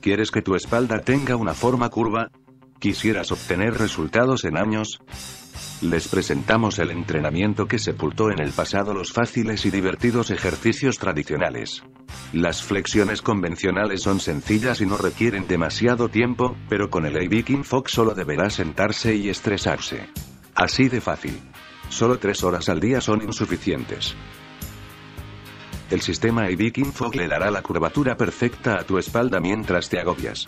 ¿Quieres que tu espalda tenga una forma curva? ¿Quisieras obtener resultados en años? Les presentamos el entrenamiento que sepultó en el pasado los fáciles y divertidos ejercicios tradicionales. Las flexiones convencionales son sencillas y no requieren demasiado tiempo, pero con el A-Viking Fok solo deberá sentarse y estresarse. Así de fácil. Solo 3 horas al día son insuficientes. El sistema A-Viking Fok le dará la curvatura perfecta a tu espalda mientras te agobias.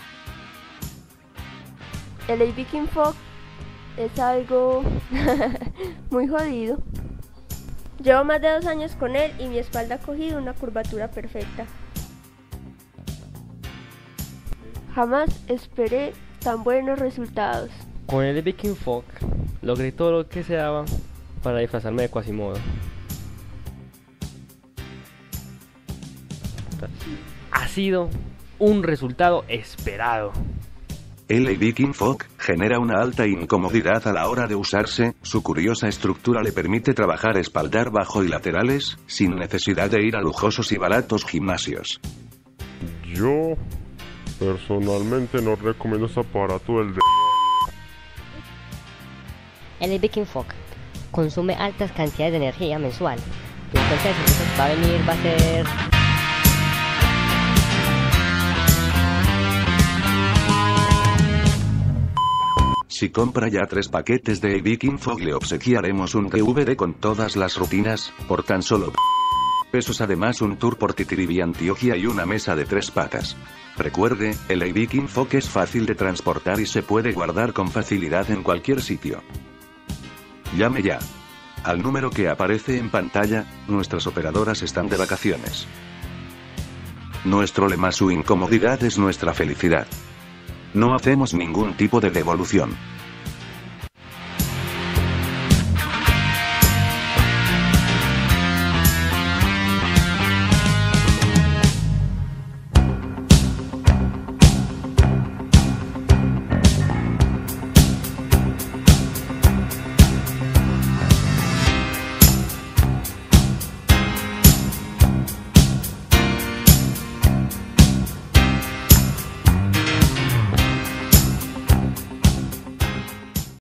El A-Viking Fok es algo muy jodido. Llevo más de 2 años con él y mi espalda ha cogido una curvatura perfecta. Jamás esperé tan buenos resultados. Con el A-Viking Fok logré todo lo que se daba para disfrazarme de Quasimodo. Ha sido un resultado esperado. El A-Viking Fok genera una alta incomodidad a la hora de usarse. Su curiosa estructura le permite trabajar espaldar bajo y laterales, sin necesidad de ir a lujosos y baratos gimnasios. Yo, personalmente, no recomiendo ese aparato del El A-Viking Fok consume altas cantidades de energía mensual. La cuenta de servicios va a ser... Si compra ya 3 paquetes de A-Viking Fok le obsequiaremos un DVD con todas las rutinas, por tan solo pesos, además un tour por Titiribí, Antioquia y una mesa de 3 patas. Recuerde, el A-Viking Fok es fácil de transportar y se puede guardar con facilidad en cualquier sitio. Llame ya. Al número que aparece en pantalla, nuestras operadoras están de vacaciones. Nuestro lema: su incomodidad es nuestra felicidad. No hacemos ningún tipo de devolución.